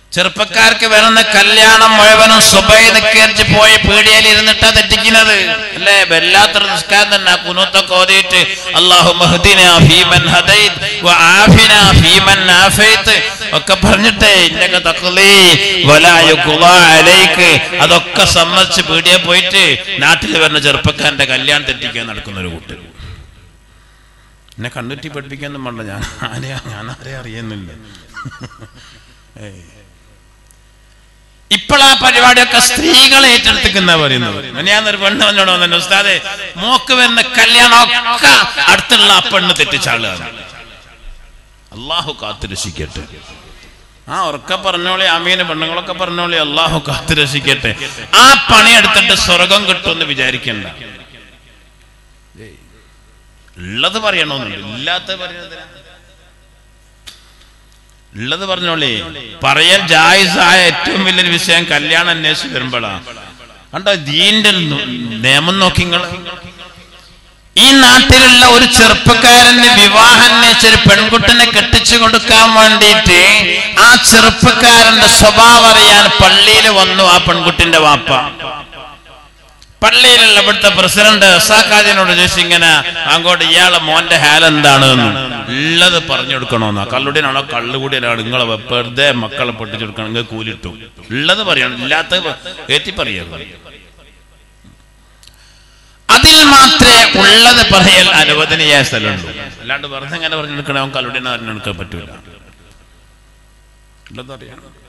ചെറുപ്പക്കാർക്ക് വരുന്ന കല്യാണം മുഴുവനും സുബൈ നിസ്കരിച്ച് പോയി പീടികയിൽ ഇരുന്നിട്ടാ തെറ്റിക്കുന്നത് അല്ലേ? വല്ലാത്തൊരു നിസ്കാരം തന്നെ. കുനൂത്തൊക്കെ ഓതിയിട്ട് അല്ലാഹുമ്മ ഹ്ദിനാ ഫീമൻ ഹദൈത് വആഫിനാ ഫീമൻ ആഫൈത് ഒക്കെ പറഞ്ഞിട്ട് ഇന്നക തഖ്ലീ വലാ യുഖ്ളാ അലൈക അതൊക്കെ സമ്മതിച്ച് പീടികയിൽ പോയിട്ട് നാട്ടിൽ വരുന്ന ചെറുപ്പക്കാരന്റെ കല്യാണം തെറ്റിക്കാൻ നടക്കുന്ന ഒരു കൂട്ടർ. എന്നെ കണ്ണുറ്റി പഠിപ്പിക്കാന്നും വേണ്ട, ഞാൻ ആരെ അറിയുന്നില്ല. ഇപ്പോൾ ആ പരിപാടിയൊക്കെ സ്ത്രീകൾ ഏറ്റെടുത്തിക്കുന്ന പറയുന്നത്. ഞാനൊരു പെണ്ണ് വന്നോട് വന്നു, ഉസ്താദെ മോക്ക് വരുന്ന കല്യാണമൊക്കെ അടുത്തുള്ള ആ പെണ്ണ് തെറ്റിച്ചാളുകയാണ്. അള്ളാഹു കാത്തുരക്ഷിക്കട്ടെ. ആ ഉറക്കെ പറഞ്ഞോളി ആമീന്, പെണ്ണുങ്ങളൊക്കെ പറഞ്ഞോളി അള്ളാഹു കാത്തുരക്ഷിക്കട്ടെ. ആ പണിയെടുത്തിട്ട് സ്വർഗം കിട്ടുമെന്ന് വിചാരിക്കണ്ട. ഉള്ളത് പറയണമെന്നുണ്ട്, ഇല്ലാത്ത പറയുന്നത് ഉള്ളത് പറഞ്ഞോളി. പറയൽ ജായിസായ ഏറ്റവും വലിയൊരു വിഷയം കല്യാണം അന്വേഷിച്ച് വരുമ്പോഴാണ്. കണ്ടോ ദീന്റെ നിയമം നോക്കിങ്ങൾ. ഈ നാട്ടിലുള്ള ഒരു ചെറുപ്പക്കാരന് വിവാഹം അന്വേഷിച്ചൊരു പെൺകുട്ടിനെ കെട്ടിച്ചു കൊടുക്കാൻ വേണ്ടിയിട്ട് ആ ചെറുപ്പക്കാരന്റെ സ്വഭാവം അറിയാൻ പള്ളിയിൽ വന്നു ആ പെൺകുട്ടിന്റെ വാപ്പ. പള്ളിയിലുള്ള ഇവിടുത്തെ പ്രസിഡന്റ് സാക്കാജിനോട് ചോദിച്ചു, ഇങ്ങനെ അങ്ങോട്ട് ഇയാളെ മോന്റെ ഹാൽ എന്താണ് ഉള്ളത് പറഞ്ഞു കൊടുക്കണോന്നാ. കള്ളുടിനാണോ കള്ളുകൂടിയാണോ നിങ്ങളെ വെറുതെ മക്കളെ പൊട്ടിച്ചെടുക്കണം, നിങ്ങൾ കൂലിട്ടു. ഉള്ളത് പറയണം, ഇല്ലാത്ത ഏറ്റി പറയരുത്. അതിൽ മാത്രമേ ഉള്ളത് പറയൽ അനുവദനീയ സ്ഥലമുള്ളൂ. അല്ലാണ്ട് വെറുതെ എങ്ങനെ പറഞ്ഞെടുക്കണേ അവൻ കള്ളുടിനെ പറഞ്ഞെടുക്കാൻ പറ്റൂല. ഉള്ളത് അറിയാം.